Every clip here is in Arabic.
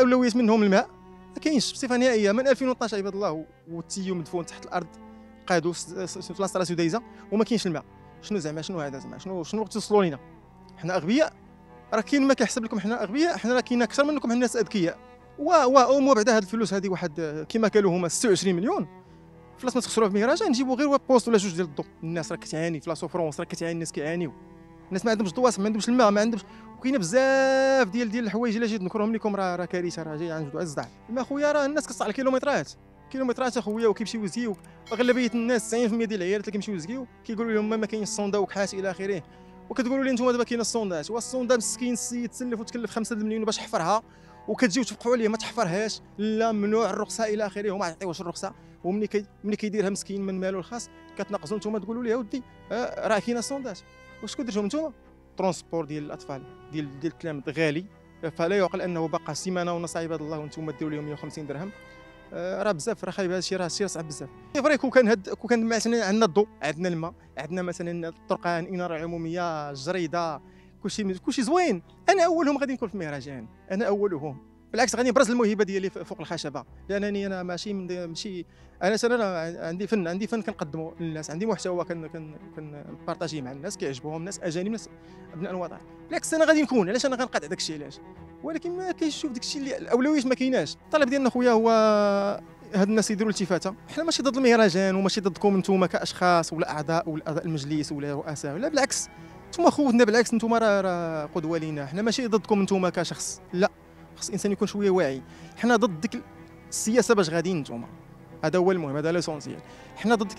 الاولويات منهم الماء ما كاينش بصفه نهائيه من 2012 عباد الله، والتيو مدفون تحت الارض قادوا في لاصه سديزه وما كاينش الماء. شنو زعما شنو هذا زعما شنو وقت توصلوا لينا حنا اغبياء؟ راه كاين ما كيحسب لكم حنا اغبياء؟ حنا راه كاين اكثر منكم حنا ناس اذكياء. ومو بعد هاد الفلوس هذه واحد كما قالوا هما 26 مليون فلاس ما تخسروها في مهرجان نجيبوا غير بوست ولا جوج ديال الضو. الناس راه كتعاني في لا سوفرونس، راه كتعاني الناس كيعانيو، الناس ما عندهمش ضواص، ما عندهمش الماء، ما عندهمش، وكاينه بزاف ديال الحوايج الا جيت نذكرهم لكم راه كارثه، راه جاي عند الصداع. الماء خويا راه الناس كتصع كيلومترات اخويا وكيمشيو يزكيو. اغلبيه الناس 90% ديال العيالات اللي كيمشيو يزكيو كيقولوا لهم ما كاينش الصوندا وكحات الى اخره، وكتقولوا لي نتوما دابا كاين الصوندات. والصوندا مسكين السيد تسلف وتكلف 5 المليون باش يحفرها، وكتجيو توقعوا عليه ما تحفرهاش، لا ممنوع الرخصه الى اخره، وما عطيوش الرخصه. وملي كيديرها مسكين من ماله الخاص كتناقصوا نتوما تقولوا ليه ودي راه كاينه الصوندات. واش كديروا نتوما؟ ترونسبور ديال الاطفال ديال الكلام غالي، فلا يعقل انه بقى سيمانه ونص عباد الله وانتم ديروا لهم 150 درهم. راه بزاف، راه خايب هذا الشيء، راه صعب بزاف. فري كون كان مثلا عندنا الضوء، عندنا الماء، عندنا مثلا الطرقان، اناره عموميه، جريده، كلشي زوين، انا اولهم غادي نكون في المهرجان، انا اولهم. بالعكس غادي نبرز الموهبه ديالي فوق الخشبه، لانني انا ماشي انا عندي فن كنقدمه للناس، عندي محتوى كنبارطاجيه مع الناس كيعجبهم، الناس اجانب، ناس ابناء الوطن. بالعكس انا غادي نكون، علاش انا غنقطع داك الشيء علاش؟ ولكن ما كاينش داك الشيء اللي الاولويات ما كايناش. الطلب ديالنا خويا هو هاد الناس يديروا التفاته. حنا ماشي ضد المهرجان وماشي ضدكم نتوما كاشخاص ولا اعضاء ولا اعضاء المجلس ولا رؤساء، لا بالعكس نتوما خوتنا، بالعكس نتوما راه قدوه لينا. حنا ماشي ضدكم نتوما كشخص، لا، خص الانسان يكون شويه واعي. حنا ضد ديك السياسه باش غاديين نتوما، هذا هو المهم، هذا ليسونسيال. حنا ضد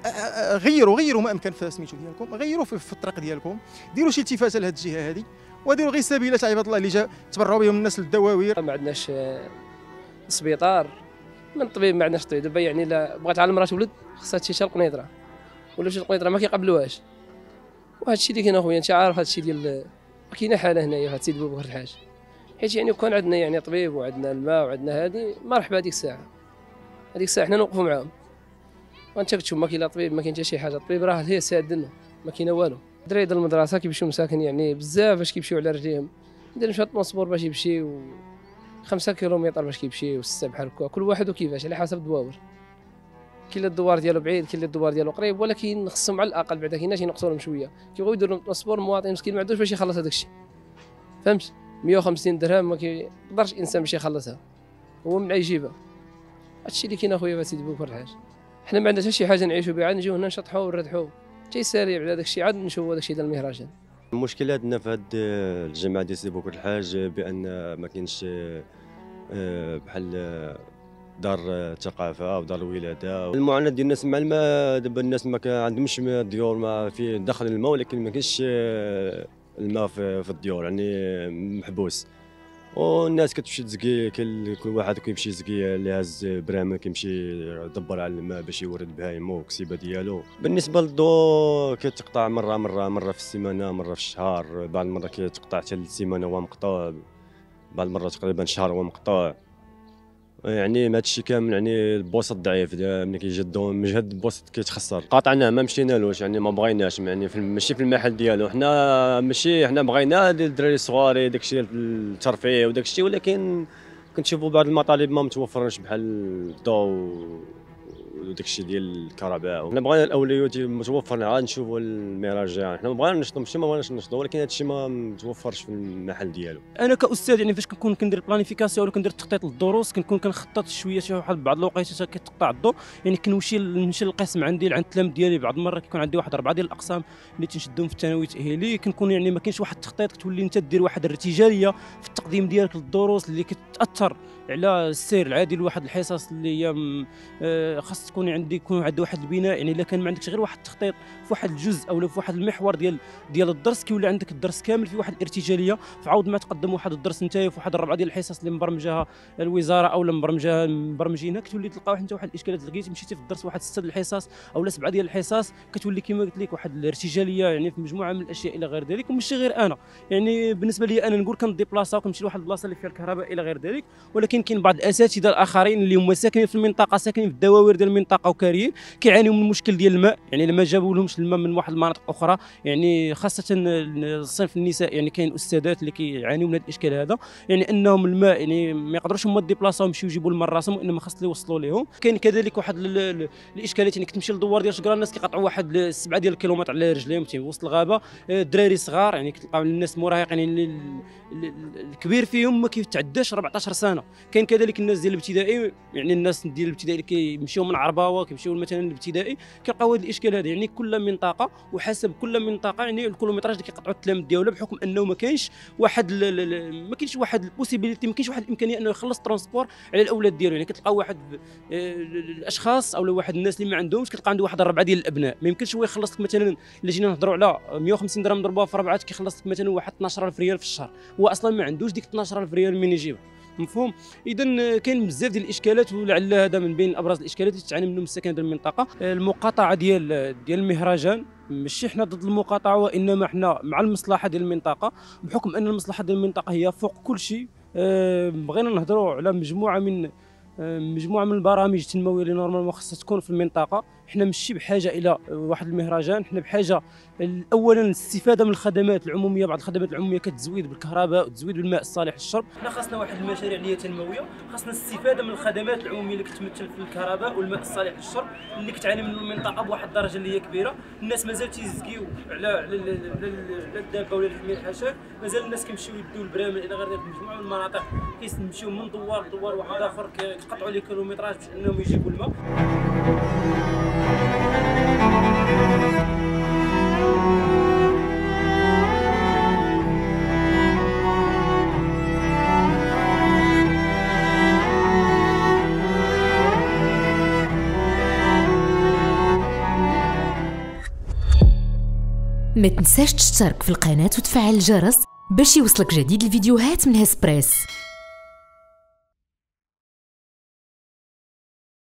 غيروا ما امكن في سميتو ديالكم، غيروا في الطريق ديالكم، ديروا شي التفاته لهاد الجهه هذه، وديروا غير سبيلات عباد الله اللي جا تبرعوا بهم الناس للدواوير. ما عندناش سبيطار، من طبيب ما عندناش طبيب. دابا يعني الا بغات على المراه تولد خصها تمشي القنيطره، ولا شي القنيطره ما كيقبلوهاش. وهذا الشيء اللي كاين اخويا، انت عارف هذا الشيء ديال ما كاينه حاله هنايا في هذا سيدي بوبكر الحاج، حيت يعني كون عندنا يعني طبيب وعندنا الماء وعندنا هذه مرحبا. هذيك الساعه حنا نوقفوا معاهم. وانت كتشوف ما كاين لا طبيب، ما كاين حتى شي حاجه. الطبيب راه هي سادنا، ما كاينه والو. الدراري ديال المدرسه كيمشيو مساكن يعني بزاف باش كيمشيو على رجليهم، ندير مشى الطونسبور باش يمشيو 5 كيلومتر باش كيمشيو، 6 بحال هكا، كل واحد وكيفاش على حسب الدواور. كاين اللي الدوار ديالو بعيد، كاين اللي الدوار ديالو قريب، ولكن خصهم على الاقل بعدا كايناش ينقصوا لهم شويه. كيبغيو يديروا لهم الطونسبور، المواطن مسكين ما عندوش باش يخلص هذاك الشيء، فهمت؟ 150 درهم ما كيقدرش الانسان باش يخلصها، هو من يجيبها. هادشي اللي كاين اخويا في سيدي بوبكر الحاج. حنا ما عندناش شي حاجه نعيشوا بها، عاد نجيو هنا نشطحوا ونردحوا تيساري على داك الشيء، عاد نشوفوا داك الشيء ديال المهرجان. المشكل عندنا في هاد الجامعه ديال سيدي بوبكر الحاج بان ما كاينش بحال دار الثقافه او دار الولاده. المعاناه ديال الناس مع الماء، دابا الناس ما عندهمش الديور ما في دخل الماء، ولكن ما كاينش الماء في الديور، يعني محبوس. والناس كتمشي تزكي، كل واحد كيمشي يزكي اللي هاز برامه كيمشي يدبر على الماء باش يورد بهايمو والكسيبه ديالو. بالنسبه للضوء كيتقطع مره في السيمانه، مره في الشهر، بعض المرات كيتقطع حتى السيمانه وهو مقطوع، بعض المرات تقريبا شهر وهو مقطوع. يعني هذا الشيء كامل يعني البوسط ضعيف، ملي كيجي الضوء من جهه البوسط كيتخسر. قاطعناه ما مشينالوش، يعني ما بغيناش، يعني ماشي في المحل ديالو. حنا بغينا الدراري الصغار داك الشيء الترفيه وداك الشيء، ولكن كنشوفوا بعض المطالب ما متوفرش بحال الضوء وداك الشيء ديال الكهرباء. حنا بغينا الاولويات متوفر، عاد نشوفوا المهرجان. حنا بغينا نشطوا، ماشي ما بغيناش نشطوا، ولكن هذا الشيء ما متوفرش في المحل ديالو. انا كاستاذ يعني فاش كنكون كندير بلانيفيكاسيون ولا كندير تخطيط للدروس، كنكون كنخطط شويه واحد بعض الوقيته كيتقطع الضوء، يعني كنمشي للقسم عندي عند التلاميذ ديالي. بعض المرات كيكون عندي واحد 4 ديال الاقسام اللي تنشدهم في الثانوي التاهيلي، كنكون يعني ما كاينش واحد التخطيط، كتولي انت دير واحد الارتجاليه في التقديم ديالك للدروس اللي كتاثر على السير العادي لواحد الحصص اللي هي خاص تكون يكون عندي واحد البناء. يعني الا كان ما عندكش غير واحد التخطيط في واحد الجزء او في واحد المحور ديال الدرس، كيولي عندك الدرس كامل في واحد الارتجاليه. فعاود ما تقدم واحد الدرس نتايا في واحد 4 ديال الحصص اللي مبرمجاها الوزاره او مبرمجينها، كتولي تلقى واحد انت واحد الاشكالات. لقيتي مشيتي في الدرس واحد 6 الحصص او 7 ديال الحصص، كتولي كما قلت لك واحد الارتجاليه يعني في مجموعه من الاشياء الى غير ذلك. وماشي غير انا، يعني بالنسبه لي انا نقول كنديبلاصا وكنمشي لواحد البلاصه اللي فيها الكهرباء الى غير ذلك، ولكن كاين بعض الاساتذه الاخرين اللي هما ساكنين في المنطقه، ساكنين في الدواوير ديال المنطقه وكاريين كيعانيو من المشكل ديال الماء، يعني لما جابوا لهمش الماء من واحد المناطق اخرى، يعني خاصه صنف النساء، يعني كاين استاذات اللي كيعانيو من هذا الاشكال هذا، يعني انهم الماء يعني ما يقدروش هما ديبلاصاو يمشيو يجيبوا الماء راسهم، وانما خاص يوصلوا لهم. كاين كذلك واحد الاشكالات، يعني كتمشي للدوار ديال شكرا الناس كيقطعوا واحد 7 ديال الكيلومتر على رجليهم في وسط الغابه، الدراري صغار يعني كتلقاو الناس مراهقين يعني الكبير فيهم ما كيتعداش 14 سنه. كاين كذلك الناس ديال الابتدائي، يعني الناس ديال الابتدائي اللي كيمشيو من عرباوه كيمشيو مثلا للابتدائي كيلقاو هذا الاشكال هذا. يعني كل منطقه وحسب كل منطقه يعني الكيلومتراج اللي كيقطعوا التلاميذ ديالها، بحكم انه ما كاينش واحد البوسيبيليتي، ما كاينش واحد الامكانيه انه يخلص ترونسبور على الاولاد ديالو. يعني كتلقاو واحد الاشخاص او واحد الناس اللي ما عندهمش، كتلقى عنده واحد 4 ديال الابناء، ما يمكنش هو يخلص لك مثلا الا جينا نهضروا على 150 درهم ضربوها في 4 كيخلص لك مثلا واحد 12000 ريال في الشهر، هو اصلا ما عندوش ديك 12000 ريال منين يجيبها. مفهوم؟ اذا كاين بزاف ديال الاشكالات، ولعل هذا من بين ابرز الاشكالات اللي تعاني منهم السكان ديال المنطقه. المقاطعه ديال المهرجان، ماشي حنا ضد المقاطعه، وانما حنا مع المصلحه ديال المنطقه، بحكم ان المصلحه ديال المنطقه هي فوق كل شيء. بغينا نهضروا على مجموعه من البرامج التنمويه اللي نورمالمون خاصها تكون في المنطقه. حنا ماشي بحاجه الى واحد المهرجان، حنا بحاجه اولا الاستفاده من الخدمات العموميه، بعض الخدمات العموميه كتزويد بالكهرباء وتزويد بالماء الصالح للشرب. حنا خاصنا واحد المشاريع اللي هي تنمويه، خاصنا الاستفاده من الخدمات العموميه اللي كتمثل في الكهرباء والماء الصالح للشرب اللي كتعاني منه المنطقه بواحد الدرجه اللي هي كبيره. الناس مازال تيزكيو على الدابه ولا الحمير الحشاش، مازال الناس كيمشيو يدوا البرامل الى غير ذلك. مجموعه من المناطق كيمشيو من دوار لدوار واحد اخر، كيقطعوا لي كيلومتراج باش انهم يجيبوا الماء. ما تنساش تشترك في القناة وتفعل الجرس باش يوصلك جديد الفيديوهات من هسبريس.